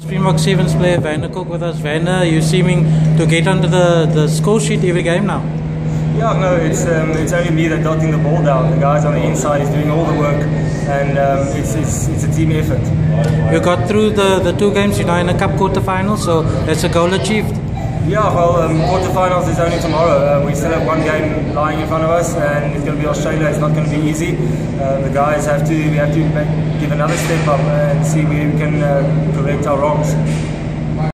Springbok Sevens player Werner Kok with us. Werner, you're seeming to get onto the score sheet every game now. Yeah, no, it's only me that's dotting the ball down. The guys on the inside is doing all the work, and it's a team effort. You got through the two games, you're now in a cup quarterfinal, so that's a goal achieved. Yeah, well, quarterfinals is only tomorrow. We still have one game lying in front of us, and it's going to be Australia. It's not going to be easy. The guys we have to give another step up and see where we can correct our wrongs.